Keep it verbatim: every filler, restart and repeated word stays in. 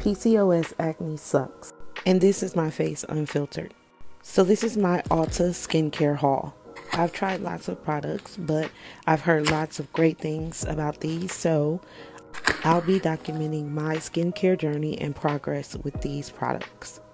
P C O S acne sucks. And this is my face unfiltered. So this is my Ulta skincare haul. I've tried lots of products, but I've heard lots of great things about these, so I'll be documenting my skincare journey and progress with these products.